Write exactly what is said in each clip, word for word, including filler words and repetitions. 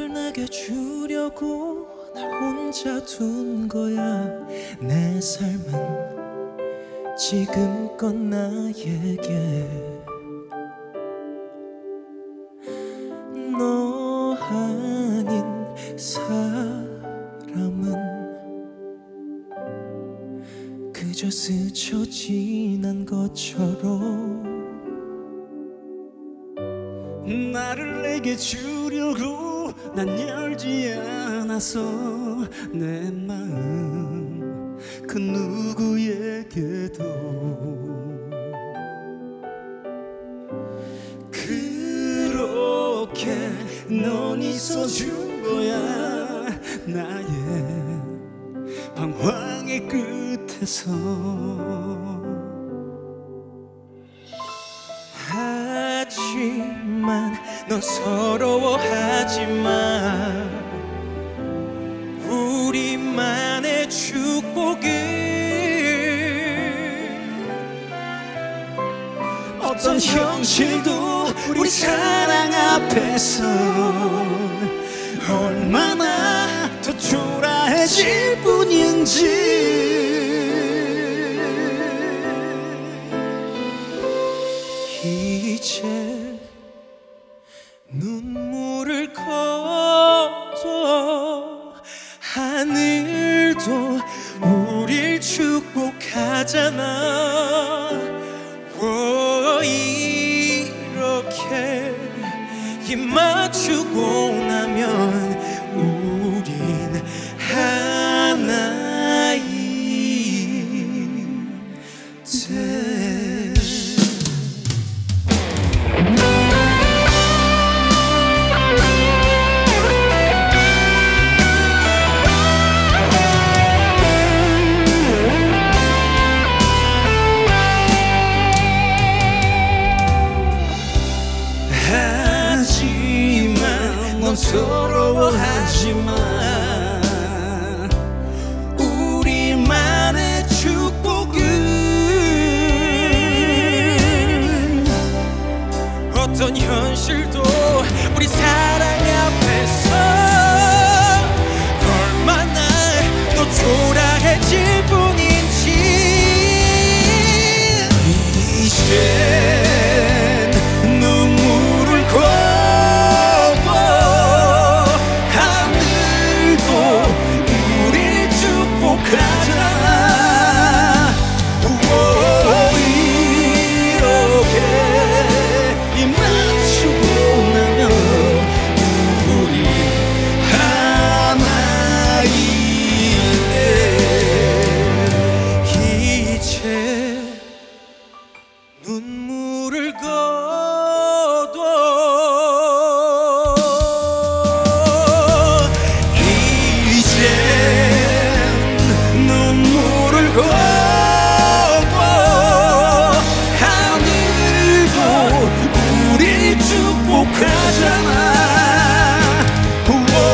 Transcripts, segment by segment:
널 내게 주려고 날 혼자 둔 거야. 내 삶은 지금껏 나에게 너 아닌 사람은 그저 스쳐 지난 것처럼 나를 내게 주려고 난 열지 않았어. 내 마음 그 누구에게도 그렇게 넌 있어준 거야. 나의 방황의 끝에서 하지만 넌 서러워하지마. 우리만의 축복은 어떤 현실도 우리 사랑 앞에서 얼마나 더 초라해질 뿐인지. 이제 눈물을 거둬 하늘도 우릴 축복하잖아. 오, 이렇게 입 맞추고 나면 우린 하나인 돼. 서러워하지마. 우리만의 축복은 어떤 현실도 우리 사랑 앞에서 얼마나 더 초라해질 뿐인지. 이젠 눈물을 거 눈물을 거둬 이젠 눈물을 거둬 하늘도 우릴 축복하잖아. 오,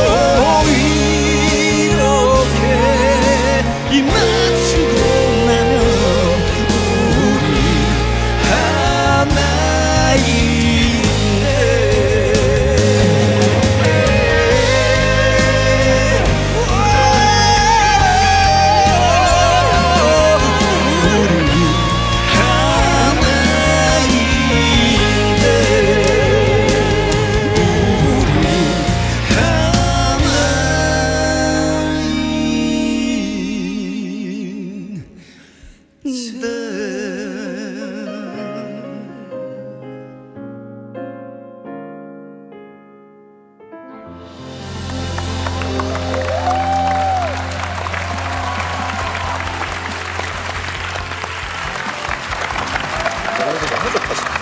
이렇게 입 맞추고 나면 너무 좋다.